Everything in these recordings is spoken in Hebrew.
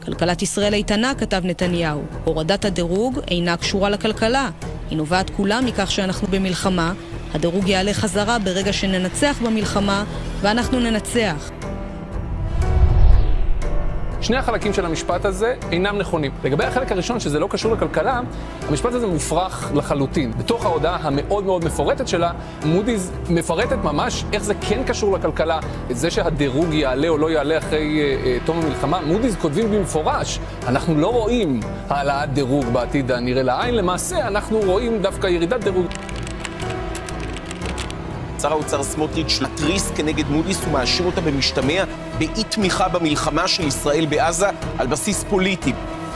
כלכלת ישראל איתנה, כתב נתניהו. הורדת הדירוג אינה קשורה לכלכלה. היא נובעת כולה מכך שאנחנו במלחמה. הדירוג יעלה חזרה ברגע שננצח במלחמה, ואנחנו ננצח. שני החלקים של המשפט הזה אינם נכונים. לגבי החלק הראשון, שזה לא קשור לכלכלה, המשפט הזה מופרך לחלוטין. בתוך ההודעה המאוד מאוד מפורטת שלה, מודי'ס מפרטת ממש איך זה כן קשור לכלכלה. זה שהדירוג יעלה או לא יעלה אחרי תום המלחמה, מודי'ס כותבים במפורש, אנחנו לא רואים העלאת דירוג בעתיד הנראה לעין, למעשה אנחנו רואים דווקא ירידת דירוג. שר האוצר סמוטריץ' להתריס כנגד מודי'ס ומאשים אותה במשתמע באי תמיכה במלחמה של ישראל בעזה על בסיס פוליטי.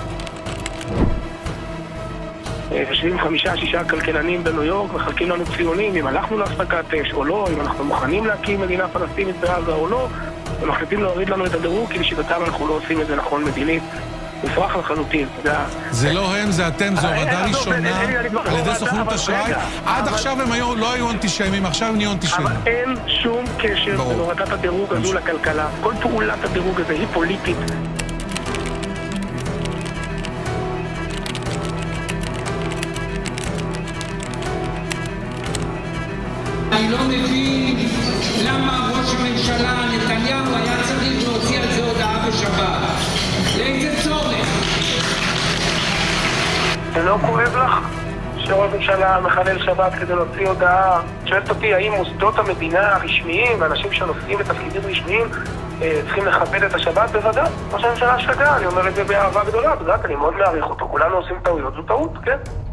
יושבים 5-6 כלכלנים בניו יורק, מחלקים לנו ציונים אם הלכנו להפסקת אש או לא, אם אנחנו מוכנים להקים מדינה פלסטינית בעזה או לא, ומחליטים להוריד לנו את הדירוג כי לשיטתם אנחנו לא עושים את זה נכון מדינית. מופרך לחלוטין. זה לא הם, זה אתם, זו הורדה ראשונה על ידי סוכנות אשראי. עד עכשיו הם לא היו אנטישמים, עכשיו הם נהיו אנטישמים. אבל אין שום קשר בין הורדת הדירוג הזו לכלכלה. כל פעולת הדירוג הזה היא פוליטית. אני לא מבין למה ראש הממשלה נתניהו היה צריך להוציא על זה הודעה בשבת. לאיזה צורך? זה לא כואב לך שראש הממשלה מחלל שבת כדי להוציא הודעה? שואלת אותי האם מוסדות המדינה הרשמיים ואנשים שנושאים בתפקידים רשמיים צריכים לכבד את השבת? בוודאי. ראש הממשלה שגה, אני אומר את זה באהבה גדולה, אני מאוד מעריך אותו, כולנו עושים טעויות, זו טעות, כן?